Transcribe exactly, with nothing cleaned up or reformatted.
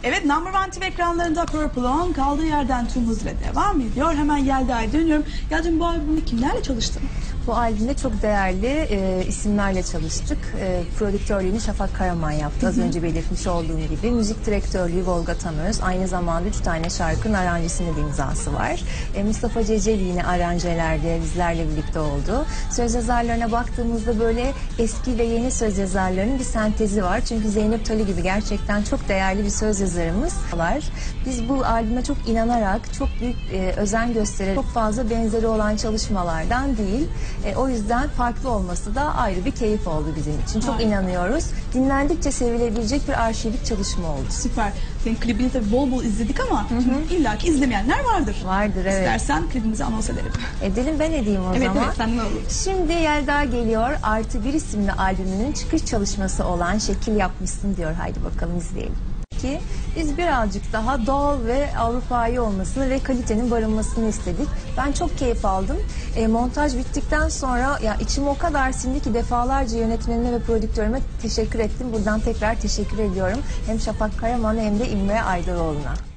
Evet, Number One T V ekranlarında Purple On kaldığı yerden tüm hızla devam ediyor. Hemen Yelda'ya dönüyorum. Yelcığım, bu albümde kimlerle çalıştın? Bu albümde çok değerli e, isimlerle çalıştık. E, prodüktörlüğünü Şafak Karaman yaptı. Az önce belirtmiş olduğum gibi. Müzik direktörlüğü Volga Tanöz. Aynı zamanda üç tane şarkının aranjesinde bir imzası var. E, Mustafa Ceceli yine aranjelerde bizlerle birlikte oldu. Söz yazarlarına baktığımızda böyle eski ve yeni söz yazarlarının bir sentezi var. Çünkü Zeynep Tali gibi gerçekten çok değerli bir söz yazarımız var. Biz bu albüme çok inanarak, çok büyük e, özen göstererek, çok fazla benzeri olan çalışmalardan değil. E, o yüzden farklı olması da ayrı bir keyif oldu bizim için. Çok Harika. inanıyoruz. Dinlendikçe sevilebilecek bir arşivik çalışma oldu. Süper. Senin klibini tabii bol bol izledik ama şimdi illaki izlemeyenler vardır. Vardır, evet. İstersen klibimizi anons edelim. Edelim, ben edeyim o Evet, zaman. evet, sen ne olur. Şimdi Yelda geliyor. Artı Bir isimli albümünün çıkış çalışması olan Şekil Yapmışsın diyor. Haydi bakalım izleyelim. Ki biz birazcık daha doğal ve Avrupa'yı olmasını ve kalitenin barınmasını istedik. Ben çok keyif aldım. E, montaj bittikten sonra ya içim o kadar sindi ki defalarca yönetmenime ve prodüktörüme teşekkür ettim. Buradan tekrar teşekkür ediyorum. Hem Şafak Karaman'a hem de İlmire Aydaroğlu'na.